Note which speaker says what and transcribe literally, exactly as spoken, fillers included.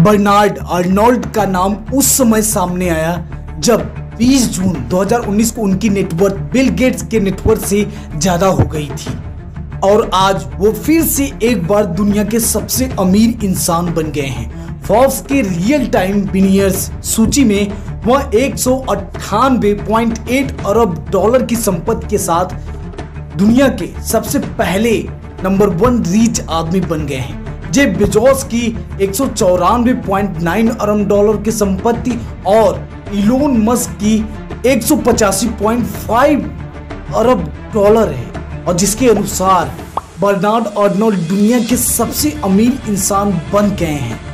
Speaker 1: Bernard Arnold का नाम उस समय सामने आया जब बीस जून दो हज़ार उन्नीस को उनकी नेटवर्थ बिल गेट्स के नेटवर्थ से ज्यादा हो गई थी और आज वो फिर से एक बार दुनिया के सबसे अमीर इंसान बन गए हैं। फोर्ब्स के रियल टाइम बिलियनर्स सूची में वह एक सौ अट्ठानवे पॉइंट आठ अरब डॉलर की संपत्ति के साथ दुनिया के सबसे पहले नंबर वन रीच आदमी बन गए हैं। जेफ बेजोस की एक सौ चौरानवे पॉइंट नौ अरब डॉलर की संपत्ति और इलोन मस्क की एक सौ पचासी पॉइंट पाँच अरब डॉलर है और जिसके अनुसार बर्नार्ड अर्नोल्ड दुनिया के सबसे अमीर इंसान बन गए हैं।